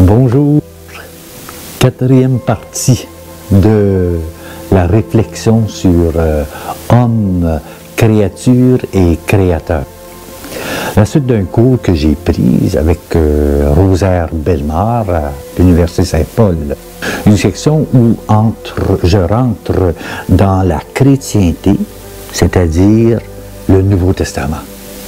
Bonjour, quatrième partie de la réflexion sur homme, créature et créateur. La suite d'un cours que j'ai pris avec Rosaire Bellemare à l'Université Saint-Paul. Une section où je rentre dans la chrétienté, c'est-à-dire le Nouveau Testament.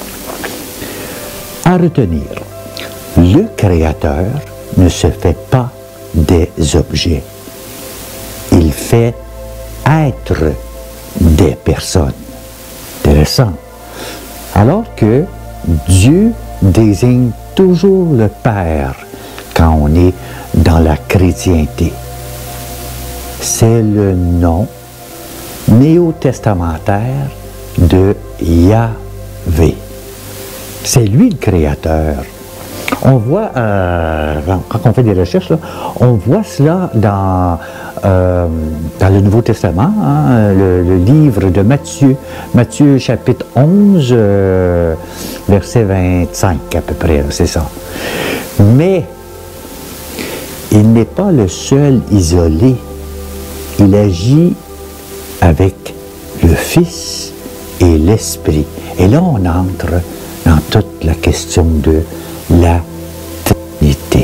À retenir, le Créateur ne se fait pas des objets. Il fait être des personnes. Intéressant. Alors que Dieu désigne toujours le Père quand on est dans la chrétienté. C'est le nom néo-testamentaire de Yahvé. C'est lui le Créateur. On voit, quand on fait des recherches, là, on voit cela dans le Nouveau Testament, hein, le livre de Matthieu, Matthieu chapitre 11, verset 25 à peu près, c'est ça. Mais il n'est pas le seul isolé. Il agit avec le Fils et l'Esprit. Et là, on entre dans toute la question de la Trinité.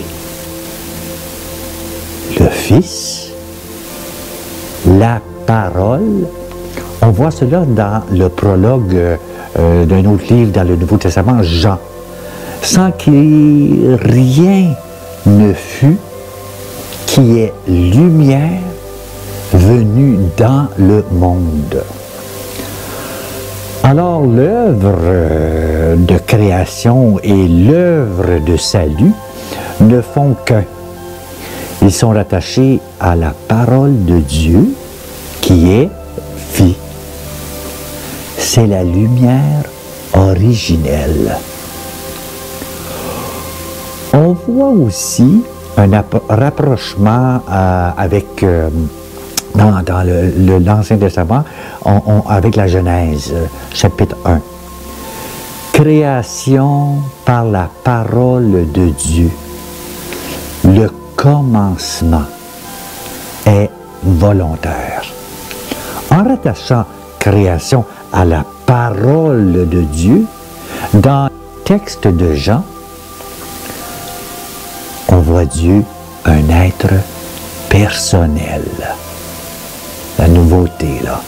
Le Fils, la parole, on voit cela dans le prologue d'un autre livre dans le Nouveau Testament, Jean. Sans qu'il rien ne fût qui est lumière venue dans le monde. Alors, l'œuvre de création et l'œuvre de salut ne font qu'un. Ils sont rattachés à la parole de Dieu qui est vie. C'est la lumière originelle. On voit aussi un rapprochement avec dans l'Ancien Testament, avec la Genèse, chapitre 1. Création par la parole de Dieu. Le commencement est volontaire. En rattachant création à la parole de Dieu, dans le texte de Jean, on voit Dieu un être personnel. La nouveauté, là.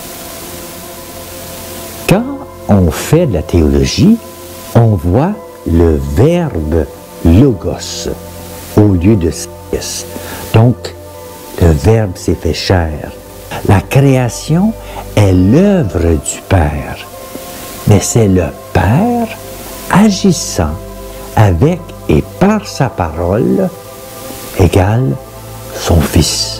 Quand on fait de la théologie, on voit le verbe logos au lieu de sagesse. Donc, le verbe s'est fait chair. La création est l'œuvre du Père, mais c'est le Père agissant avec et par sa parole égale son Fils.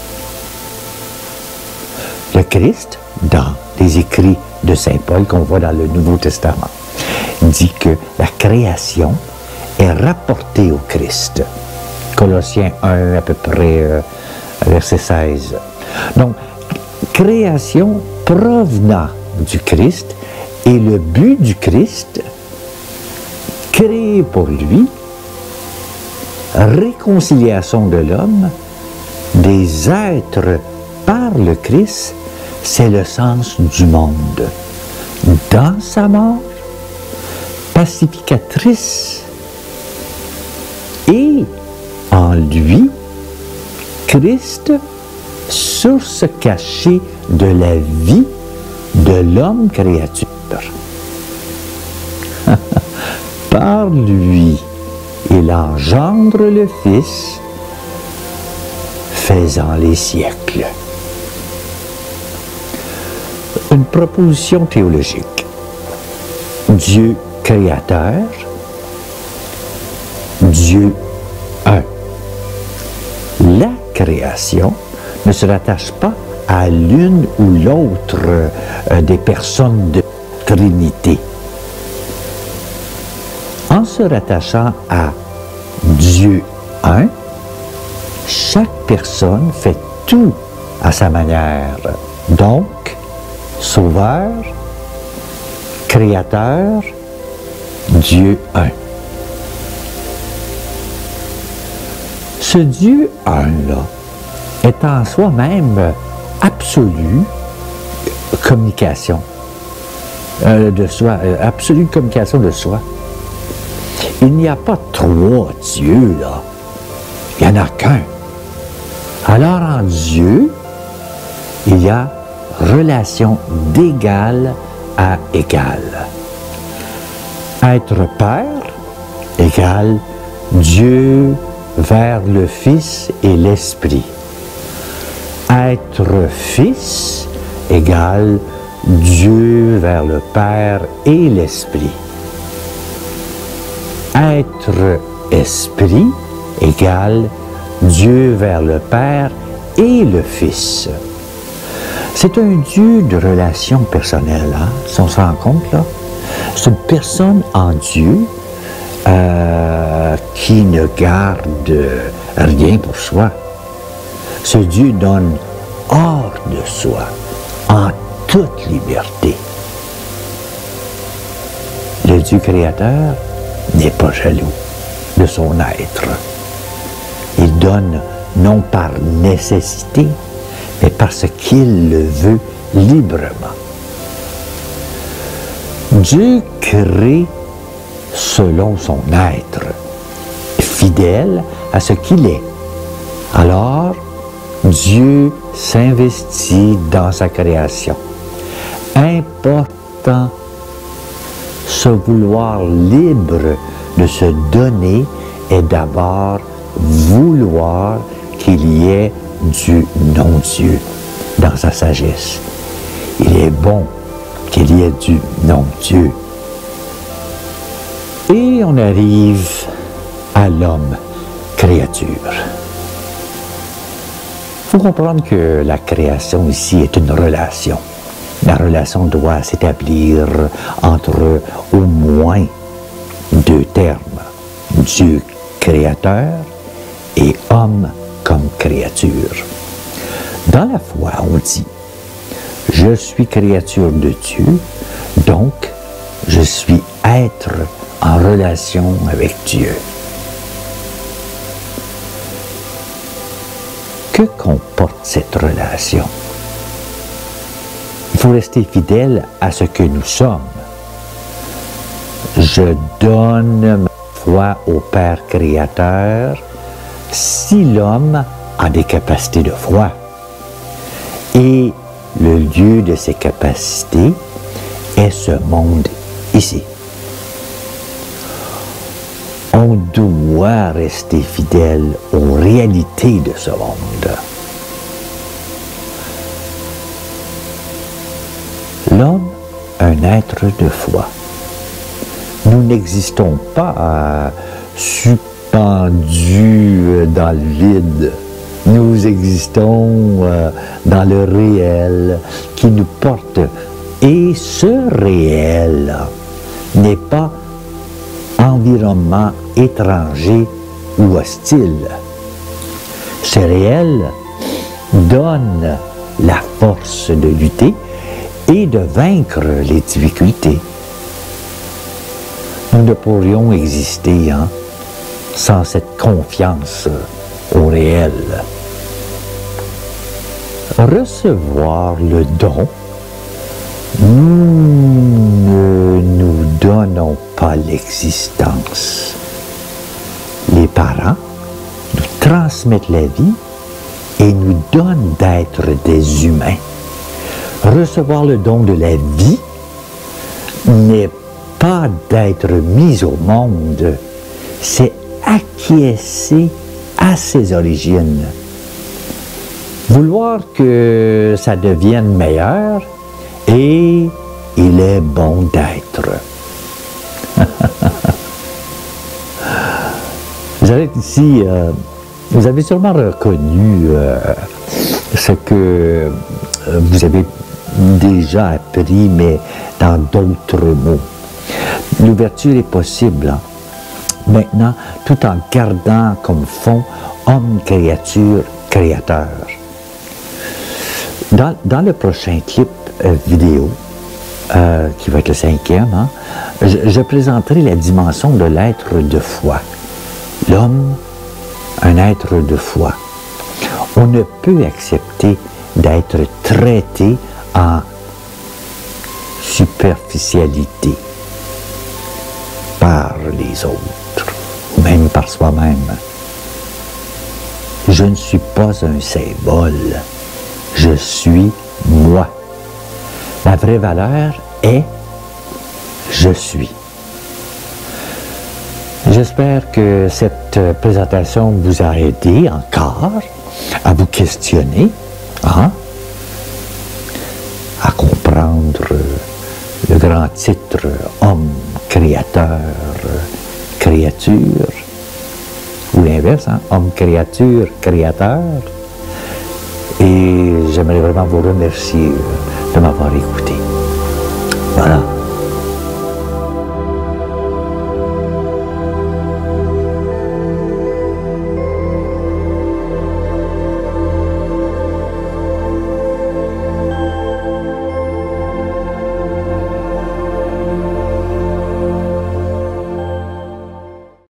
Le Christ, dans les écrits de Saint Paul qu'on voit dans le Nouveau Testament, dit que la création est rapportée au Christ. Colossiens 1, à peu près, verset 16. Donc, création provenant du Christ et le but du Christ, créé pour lui, réconciliation de l'homme, des êtres par le Christ, c'est le sens du monde. Dans sa mort, pacificatrice, et en lui, Christ, source cachée de la vie de l'homme créature. Par lui, il engendre le Fils, faisant les siècles. Une proposition théologique. Dieu créateur, Dieu un. La création ne se rattache pas à l'une ou l'autre des personnes de la Trinité. En se rattachant à Dieu un, chaque personne fait tout à sa manière. Donc, Sauveur, Créateur, Dieu un. Ce Dieu un, là, est en soi-même absolue communication de soi, absolue communication de soi. Il n'y a pas trois dieux, là. Il n'y en a qu'un. Alors en Dieu, il y a relation d'égal à égal. Être Père égale Dieu vers le Fils et l'Esprit. Être Fils égale Dieu vers le Père et l'Esprit. Être Esprit égale Dieu vers le Père et le Fils. C'est un Dieu de relation personnelle, hein? Si on se rend compte, là. C'est une personne en Dieu qui ne garde rien pour soi. Ce Dieu donne hors de soi, en toute liberté. Le Dieu créateur n'est pas jaloux de son être. Il donne non par nécessité, mais parce qu'il le veut librement. Dieu crée selon son être, fidèle à ce qu'il est. Alors, Dieu s'investit dans sa création. Important, ce vouloir libre de se donner est d'abord vouloir qu'il y ait du non-Dieu dans sa sagesse. Il est bon qu'il y ait du non-Dieu. Et on arrive à l'homme, créature. Il faut comprendre que la création ici est une relation. La relation doit s'établir entre au moins deux termes. Dieu créateur et homme comme créature. Dans la foi, on dit « Je suis créature de Dieu, donc je suis être en relation avec Dieu. » Que comporte cette relation? Il faut rester fidèle à ce que nous sommes. Je donne ma foi au Père créateur si l'homme a des capacités de foi. Et le lieu de ces capacités est ce monde ici. On doit rester fidèle aux réalités de ce monde. L'homme, un être de foi. Nous n'existons pas suspendus dans le vide. Nous existons dans le réel qui nous porte. Et ce réel n'est pas environnement étranger ou hostile. Ce réel donne la force de lutter et de vaincre les difficultés. Nous ne pourrions exister sans cette confiance au réel. Recevoir le don, nous ne nous donnons pas l'existence. Les parents nous transmettent la vie et nous donnent d'être des humains. Recevoir le don de la vie n'est pas d'être mis au monde, c'est acquiescer à ses origines. Vouloir que ça devienne meilleur et il est bon d'être. Vous avez ici, vous avez sûrement reconnu ce que vous avez déjà appris, mais dans d'autres mots. L'ouverture est possible maintenant, tout en gardant comme fond homme, créature, créateur. Dans le prochain clip vidéo, qui va être le 5e, je présenterai la dimension de l'être de foi. L'homme un être de foi. On ne peut accepter d'être traité en superficialité par les autres, ou même par soi-même. Je ne suis pas un symbole, je suis moi. La vraie valeur est je suis. J'espère que cette présentation vous a aidé encore à vous questionner, hein, à comprendre le grand titre homme, créateur, créature, ou l'inverse, hein, homme, créature, créateur. Et j'aimerais vraiment vous remercier de m'avoir écouté. Voilà.